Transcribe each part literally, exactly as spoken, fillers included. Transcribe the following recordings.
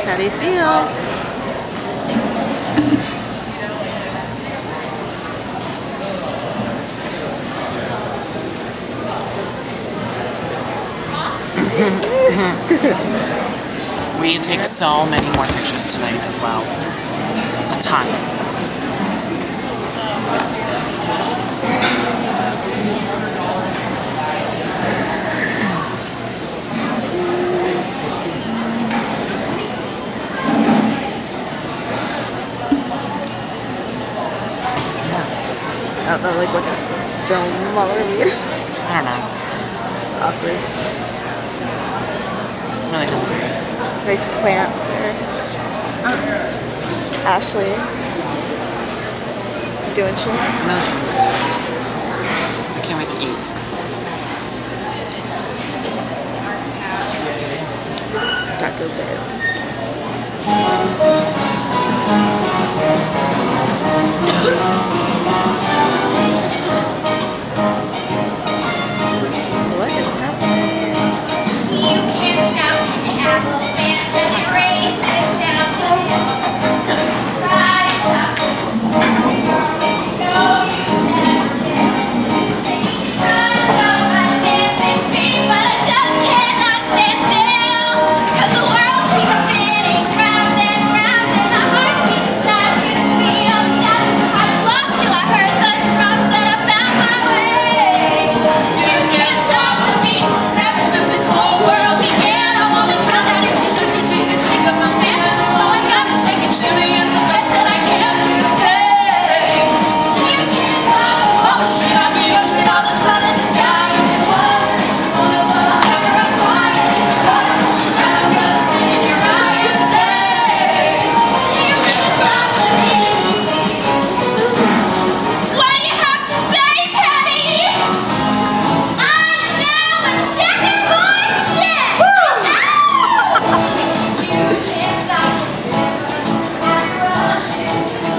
How do you feel? We take so many more pictures tonight as well. A ton. I don't know, like, what to film while we're reading. I don't know. It's awkward. I'm really hungry. Nice plant there. Uh, Ashley. Doing shit. I'm really hungry. I can't wait to eat. Taco Bell. What is happening? You can't stop an avalanche as it races down the hill. Try to stop it. No, you never can. Run so much dancing feet, but I just cannot stand still. 'Cause the world keeps spinning round and round, and my heart beats time to the speed of sound. I was lost till I heard the drums and I found my way. You can't stop the beat. Ever since this whole world began, a woman found out if she shook it, she could shake up a man. So I gotta shake and shimmy and the best that I can today. You can't stop the motion of the ocean, all the sun and the sky. You can walk on a cover us wide. I'm gonna spin in your eye and say, you can't stop the beat. What do you have to say, Penny? I'm now a checkerboard chick. You can't stop the rhythm and rushing through.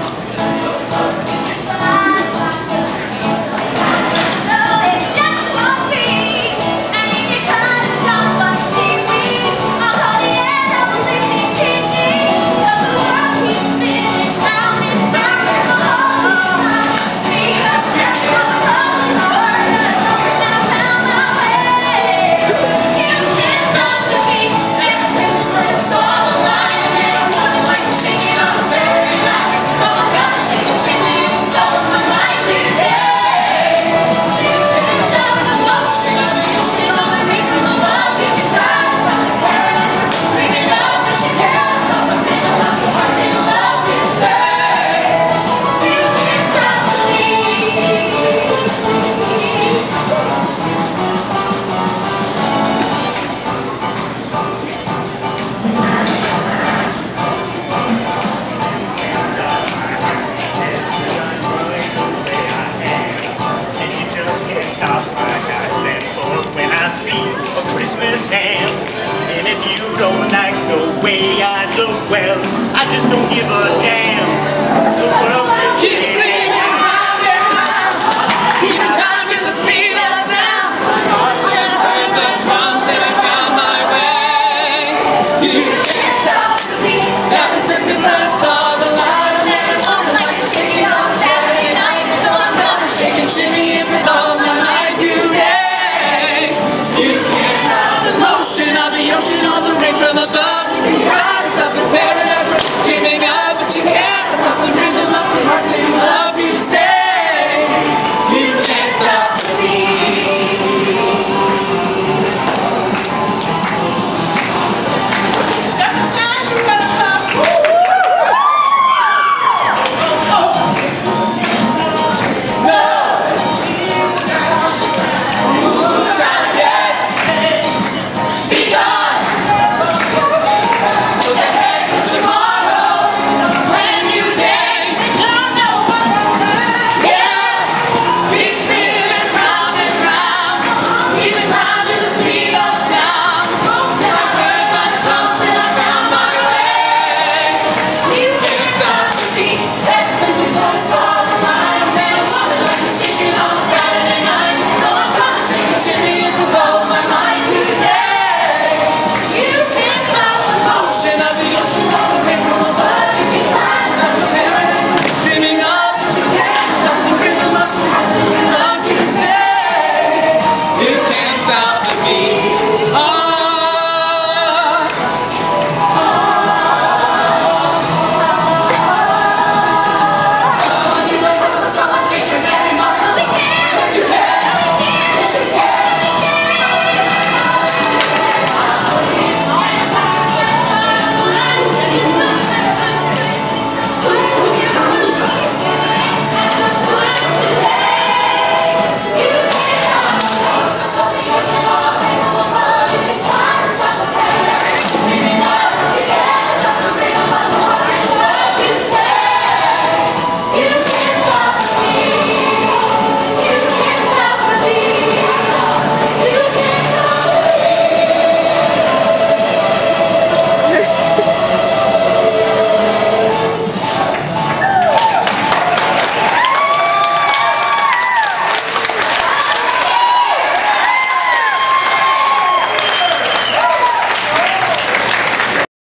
Just stop the beat sometimes. No, it just won't be. And if you try to stop us, seaweed, I'll cut the end of the sixteen kidney. 'Cause the world keeps spinning round and round, and the whole time speed of sound goes slowly forward, and I found my way. You can't stop the beat. Ever since the first saw the light, and then I'm nothing like to shake it on a Saturday night. So I gotta shake and shimmy and blow my mind today. You can't stop the motion of the ocean, on the reef from above. You can try to stop the paradise from creeping up, but you can't stop the rhythm of the heart in love to stay. You can't stop the beat. And you just can't stop my goddamn thoughts when I see a Christmas ham. And if you don't like the way I look, well, I just don't give a damn.